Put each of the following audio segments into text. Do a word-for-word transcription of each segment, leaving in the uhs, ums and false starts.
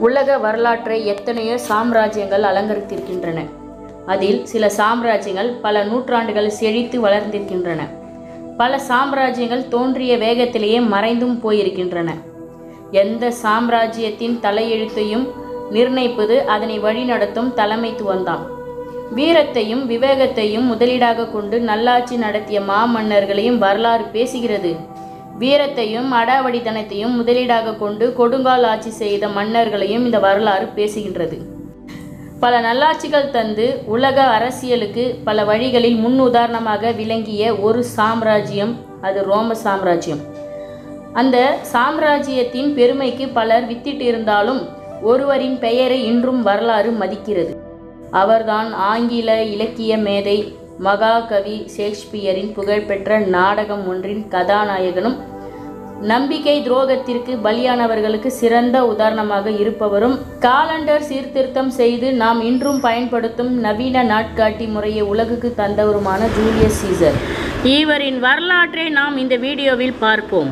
உலக வரலாற்றை எத்தனையோ சாம்ராஜ்யங்கள் அலங்கரித்திருக்கின்றன. அதில் சில சாம்ராஜ்யங்கள் பல நூற்றாண்டுகள் செழித்து வளர்ந்திருக்கின்றன. பல சாம்ராஜ்யங்கள் தோன்றிய வேகத்திலேயே மறைந்தும் போயிருக்கின்றன. எந்த சாம்ராஜ்யத்தின் தலையெழுத்தையும் நிர்ணயிப்பது அதனை வழிநடத்தும் தலைமைத்துவம்தான். வீரத்தையும் விவேகத்தையும் முதலீடாக கொண்டு நல்லாட்சி நடத்திய மாமன்னர்களையும் வரலாறு பேசுகிறது. வீரத்தையும் அடாவடித்தனத்தையும் முதலீடாக கொண்டு கொடுங்கால் ஆட்சி செய்த மன்னர்களையும் இந்த வரலாறு பேசுகின்றது. பல நல்லாட்சிகள் தந்து உலக அரசியலுக்கு பல வழிகளில் முன் உதாரணமாக விளங்கிய ஒரு சாம்ராஜ்யம் அது ரோம சாம்ராஜ்யம். அந்த சாம்ராஜ்யத்தின் பெருமைக்கு பலர் வித்திட்டு இருந்தாலும் ஒருவரின் பெயரை இன்றும் வரலாறு மதிக்கிறது. அவர்தான் ஆங்கில இலக்கிய மேதை மகாகவி ஷேக்ஸ்பியரின் புகழ்பெற்ற நாடகம் ஒன்றின் கதாநாயகனும் நம்பிக்கை துரோகத்திற்கு பலியானவர்களுக்கு சிறந்த உதாரணமாக இருப்பவரும் காலண்டர் சீர்திருத்தம் செய்து நாம் இன்றும் பயன்படுத்தும் நவீன நாட்காட்டி முறையை உலகுக்கு தந்தவருமான ஜூலியஸ் சீசர். இவரின் வரலாற்றை நாம் இந்த வீடியோவில் பார்ப்போம்.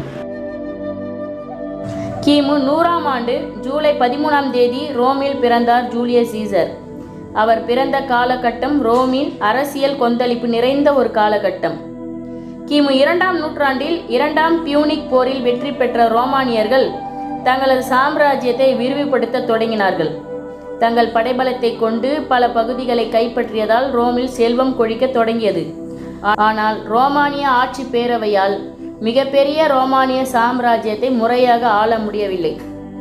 கிமு நூறாம் ஆண்டு ஜூலை பதிமூணாம் தேதி ரோமில் பிறந்தார் ஜூலியஸ் சீசர். அவர் பிறந்த காலகட்டம் ரோமின் அரசியல் கொந்தளிப்பு நிறைந்த ஒரு காலகட்டம். கிமு இரண்டாம் நூற்றாண்டில் இரண்டாம் பியூனிக் போரில் வெற்றி பெற்ற ரோமானியர்கள் தங்களது சாம்ராஜ்யத்தை விரிவுபடுத்த தொடங்கினார்கள். தங்கள் படைபலத்தை கொண்டு பல பகுதிகளை கைப்பற்றியதால் ரோமில் செல்வம் கொழிக்க தொடங்கியது. ஆனால் ரோமானிய ஆட்சி பேரவையால் மிகப்பெரிய ரோமானிய சாம்ராஜ்யத்தை முறையாக ஆள முடியவில்லை.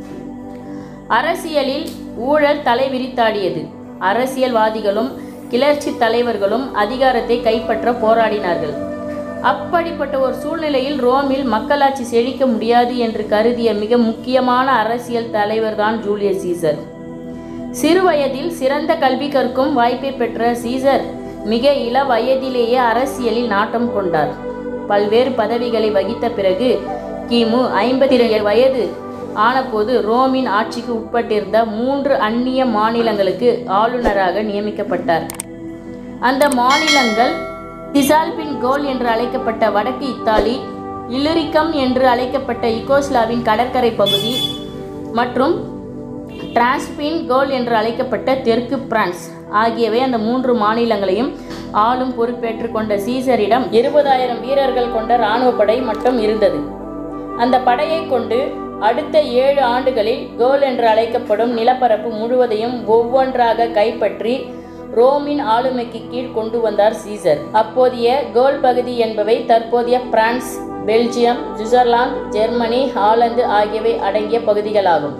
அரசியலில் ஊழல் தலைவிரித்தாடியது. அரசியல்வாதிகளும் கிளர்ச்சி தலைவர்களும் அதிகாரத்தை கைப்பற்ற போராடினார்கள். அப்படிப்பட்ட ஒரு சூழ்நிலையில் ரோமில் மக்களாட்சி செழிக்க முடியாது என்று கருதிய மிக முக்கியமான அரசியல் தலைவர்தான் ஜூலியஸ் சீசர். சிறு வயதில் சிறந்த கல்வி கற்கும் வாய்ப்பை பெற்ற சீசர் மிக இள வயதிலேயே அரசியலில் நாட்டம் கொண்டார். பல்வேறு பதவிகளை வகித்த பிறகு கிமு ஐம்பத்தி இரண்டு வயது ஆனபோது ரோமின் ஆட்சிக்கு உட்பட்டிருந்த மூன்று அந்நிய மாநிலங்களுக்கு ஆளுநராக நியமிக்கப்பட்டார். அந்த மாநிலங்கள் சிசால்பின் கோல் என்று அழைக்கப்பட்ட வடக்கு இத்தாலி, இல்லிரிக்கம் என்று அழைக்கப்பட்ட யுகோஸ்லாவின் கடற்கரை பகுதி மற்றும் டிரான்ஸ்பின் கோல் என்று அழைக்கப்பட்ட தெற்கு பிரான்ஸ் ஆகியவை அந்த மூன்று மாநிலங்களையும் ஆளும் பொறுப்பேற்று கொண்ட சீசரிடம் இருபதாயிரம் வீரர்கள் கொண்ட இராணுவ படை மட்டும் இருந்தது. அந்த படையை கொண்டு அடுத்த ஏழு ஆண்டுகளில் கோல் என்று அழைக்கப்படும் நிலப்பரப்பு முழுவதையும் ஒவ்வொன்றாக கைப்பற்றி ரோமின் ஆளுமைக்கு கீழ் கொண்டு வந்தார் சீசர். அப்போதைய கோல் பகுதி என்பவை தற்போதைய France, Belgium, Switzerland, Germany, Holland ஆகியவை அடங்கிய பகுதிகளாகும்.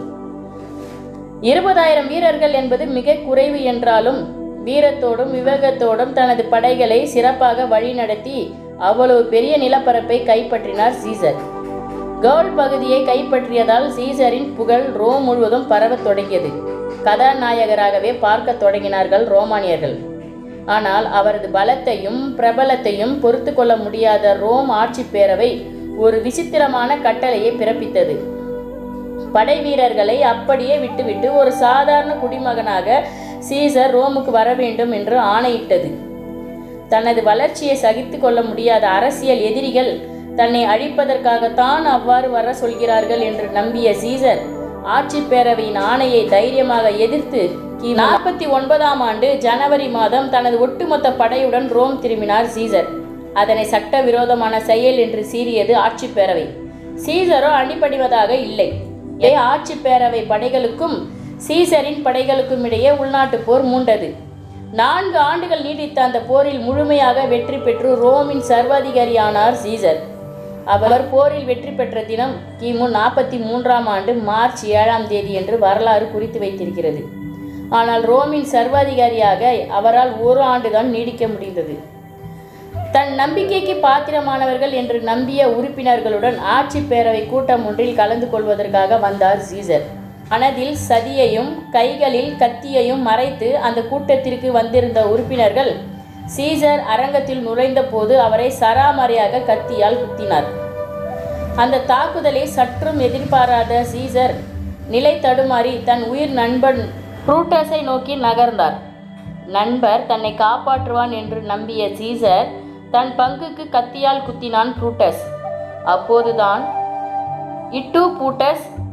இருபதாயிரம் வீரர்கள் என்பது மிக குறைவு என்றாலும் வீரத்தோடும் விவேகத்தோடும் தனது படைகளை சிறப்பாக வழிநடத்தி அவ்வளவு பெரிய நிலப்பரப்பை கைப்பற்றினார் சீசர். கோல் பகுதியை கைப்பற்றியதால் சீசரின் புகழ் ரோம் முழுவதும் பரவத் தொடங்கியது. கதாநாயகராகவே பார்க்க தொடங்கினார்கள் ரோமானியர்கள். ஆனால் அவரது பலத்தையும் பிரபலத்தையும் பொறுத்து கொள்ள முடியாத ரோம் ஆட்சி பேரவை ஒரு விசித்திரமான கட்டளையை பிறப்பித்தது. படை வீரர்களை அப்படியே விட்டுவிட்டு ஒரு சாதாரண குடிமகனாக சீசர் ரோமுக்கு வர வேண்டும் என்று ஆணையிட்டது. தனது வளர்ச்சியை சகித்து கொள்ள முடியாத அரசியல் எதிரிகள் தன்னை அழிப்பதற்காகத்தான் அவ்வாறு வர சொல்கிறார்கள் என்று நம்பிய சீசர் ஆட்சி பேரவையின் ஆணையை தைரியமாக எதிர்த்து கி நாற்பத்தி ஒன்பதாம் ஆண்டு ஜனவரி மாதம் தனது ஒட்டுமொத்த படையுடன் ரோம் திரும்பினார் சீசர். அதனை சட்டவிரோதமான செயல் என்று சீறியது ஆட்சி பேரவை. சீசரோ அடிபணிவதாக இல்லை. ஆட்சி பேரவை படைகளுக்கும் சீசரின் படைகளுக்கும் இடையே உள்நாட்டு போர் மூண்டது. நான்கு ஆண்டுகள் நீடித்த அந்த போரில் முழுமையாக வெற்றி பெற்று ரோமின் சர்வாதிகாரியானார் சீசர். அவர் போரில் வெற்றி பெற்ற தினம் கிமு நாற்பத்தி மூன்றாம் ஆண்டு மார்ச் ஏழாம் தேதி என்று வரலாறு குறித்து வைத்திருக்கிறது. ஆனால் ரோமின் சர்வாதிகாரியாக அவரால் ஒரு ஆண்டுதான் நீடிக்க முடிந்தது. தன் நம்பிக்கைக்கு பாத்திரமானவர்கள் என்று நம்பிய உறுப்பினர்களுடன் ஆட்சி பேரவை கூட்டம் ஒன்றில் கலந்து கொள்வதற்காக வந்தார் சீசர். மனதில் சதியையும் கைகளில் கத்தியையும் மறைத்து அந்த கூட்டத்திற்கு வந்திருந்த உறுப்பினர்கள் சீசர் அரங்கத்தில் நுழைந்த போது அவரை சராமரியாக கத்தியால் குத்தினார். அந்த தாக்குதலை சற்றும் எதிர்பாராத சீசர் நிலை தடுமாறி தன் உயிர் நண்பன் புரூட்டஸை நோக்கி நகர்ந்தார். நண்பர் தன்னை காப்பாற்றுவான் என்று நம்பிய சீசர் தன் பங்குக்கு கத்தியால் குத்தினான் புரூட்டஸ். அப்போதுதான் இட்டு புரூட்டஸ்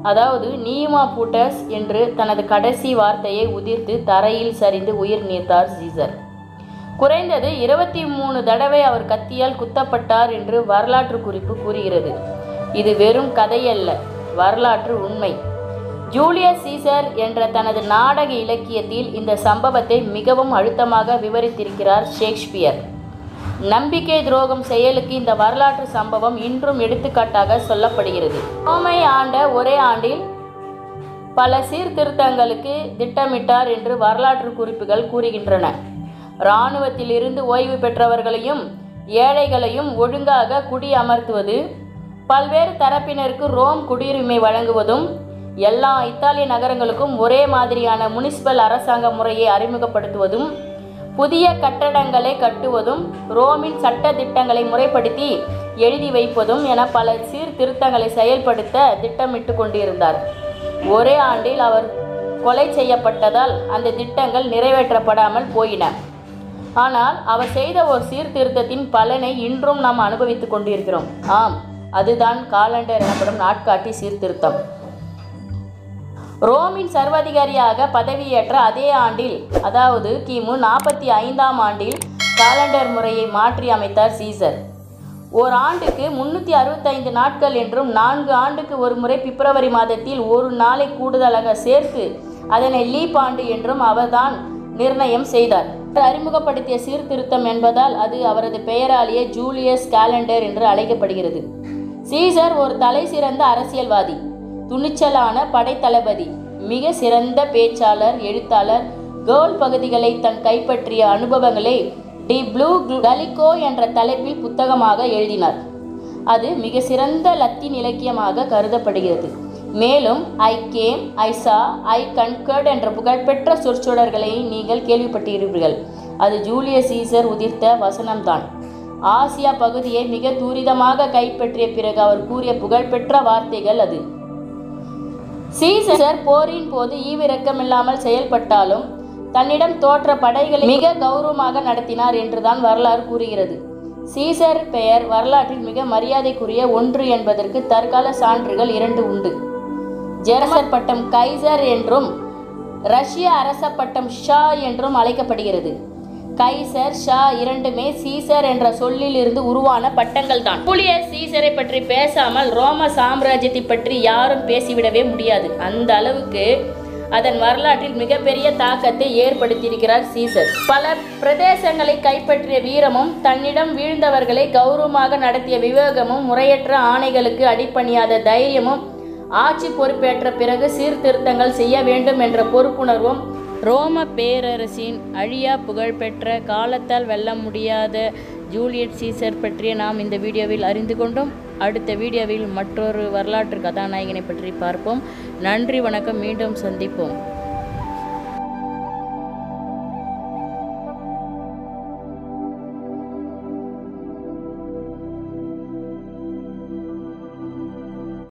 அதாவது நியூமா பூட்டஸ் என்று தனது கடைசி வார்த்தையை உதிர்த்து தரையில் சரிந்து உயிர் நீத்தார் சீசர். குறைந்தது இருபத்தி மூணு தடவை அவர் கத்தியால் குத்தப்பட்டார் என்று வரலாற்று குறிப்பு கூறுகிறது. இது வெறும் கதையல்ல, வரலாற்று உண்மை. ஜூலியஸ் சீசர் என்ற தனது நாடக இலக்கியத்தில் இந்த சம்பவத்தை மிகவும் அழுத்தமாக விவரித்திருக்கிறார் ஷேக்ஸ்பியர். நம்பிக்கை துரோகம் செயலுக்கு இந்த வரலாற்று சம்பவம் இன்றும் எடுத்துக்காட்டாக சொல்லப்படுகிறது. ரோமை ஆண்ட ஒரே ஆண்டில் பல சீர்திருத்தங்களுக்கு திட்டமிட்டார் என்று வரலாற்று குறிப்புகள் கூறுகின்றன. இராணுவத்தில் இருந்து ஓய்வு பெற்றவர்களையும் ஏழைகளையும் ஒழுங்காக குடியமர்த்துவது, பல்வேறு தரப்பினருக்கு ரோம் குடியுரிமை வழங்குவதும், எல்லா இத்தாலிய நகரங்களுக்கும் ஒரே மாதிரியான முனிசிபல் அரசாங்க முறையை அறிமுகப்படுத்துவதும், புதிய கட்டடங்களை கட்டுவதும், ரோமின் சட்ட திட்டங்களை முறைப்படுத்தி எழுதி வைப்பதும் என பல சீர்திருத்தங்களை செயல்படுத்த திட்டமிட்டு கொண்டிருந்தார். ஒரே ஆண்டில் அவர் கொலை செய்யப்பட்டதால் அந்த திட்டங்கள் நிறைவேற்றப்படாமல் போயின. ஆனால் அவர் செய்த ஒரு சீர்திருத்தத்தின் பலனை இன்றும் நாம் அனுபவித்துக் கொண்டிருக்கிறோம். ஆம், அதுதான் காலண்டர் எனப்படும் நாட்காட்டி சீர்திருத்தம். ரோமின் சர்வாதிகாரியாக பதவியேற்ற அதே ஆண்டில், அதாவது கிமு நாற்பத்தி ஐந்தாம் ஆண்டில் காலண்டர் முறையை மாற்றி அமைத்தார் சீசர். ஓர் ஆண்டுக்கு முன்னூற்றி அறுபத்தைந்து நாட்கள் என்றும் நான்கு ஆண்டுக்கு ஒரு முறை பிப்ரவரி மாதத்தில் ஒரு நாளை கூடுதலாக சேர்த்து அதனை லீப் ஆண்டு என்றும் அவர்தான் நிர்ணயம் செய்தார். அறிமுகப்படுத்திய சீர்திருத்தம் என்பதால் அது அவரது பெயராலேயே ஜூலியஸ் காலண்டர் என்று அழைக்கப்படுகிறது. சீசர் ஒரு தலை சிறந்த அரசியல்வாதி, துணிச்சலான படைத்தளபதி, மிக சிறந்த பேச்சாளர், எழுத்தாளர். கேர்ள் பகுதிகளை தன் கைப்பற்றிய அனுபவங்களை டி ப்ளூ கலிகோ என்ற தலைப்பில் புத்தகமாக எழுதினார். அது மிக சிறந்த லத்தீன் இலக்கியமாக கருதப்படுகிறது. மேலும் ஐ கேம், ஐ சா, ஐ கன்கர்ட் என்ற புகழ்பெற்ற சொற்சொடர்களை நீங்கள் கேள்விப்பட்டிருப்பீர்கள். அது ஜூலியஸ் சீசர் உதிர்த்த வசனம்தான். ஆசியா பகுதியை மிக துரிதமாக கைப்பற்றிய பிறகு அவர் கூறிய புகழ்பெற்ற வார்த்தைகள் அது. சீசர் போரின் போது ஈவிரக்கமில்லாமல் செயல்பட்டாலும் தன்னிடம் தோற்ற படைகளை மிக கௌரவமாக நடத்தினார் என்றுதான் வரலாறு கூறுகிறது. சீசர் பெயர் வரலாற்றில் மிக மரியாதைக்குரிய ஒன்று என்பதற்கு தற்கால சான்றுகள் இரண்டு உண்டு. ஜெர்மன் பட்டம் கைசர் என்றும் ரஷ்ய அரச பட்டம் ஷா என்றும் அழைக்கப்படுகிறது. கைசர், ஷா இரண்டுமே சீசர் என்ற சொல்லில் இருந்து உருவான பட்டங்கள் தான். ஜூலியஸ் சீசரை பற்றி பேசாமல் ரோம சாம்ராஜ்யத்தை பற்றி யாரும் பேசிவிடவே முடியாது. அந்த அளவுக்கு அதன் வரலாற்றில் மிகப்பெரிய தாக்கத்தை ஏற்படுத்தியிருக்கிறார் சீசர். பல பிரதேசங்களை கைப்பற்றிய வீரமும், தன்னிடம் வீழ்ந்தவர்களை கௌரவமாக நடத்திய விவேகமும், முறையற்ற ஆணைகளுக்கு அடிபணியாத தைரியமும், ஆட்சி பொறுப்பேற்ற பிறகு சீர்திருத்தங்கள் செய்ய வேண்டும் என்ற பொறுப்புணர்வும், ரோம பேரரசின் அழியா புகழ்பெற்ற, காலத்தால் வெல்ல முடியாத ஜூலியஸ் சீசர் பற்றி நாம் இந்த வீடியோவில் அறிந்து கொண்டோம். அடுத்த வீடியோவில் மற்றொரு வரலாற்று கதாநாயகனை பற்றி பார்ப்போம். நன்றி, வணக்கம். மீண்டும் சந்திப்போம்.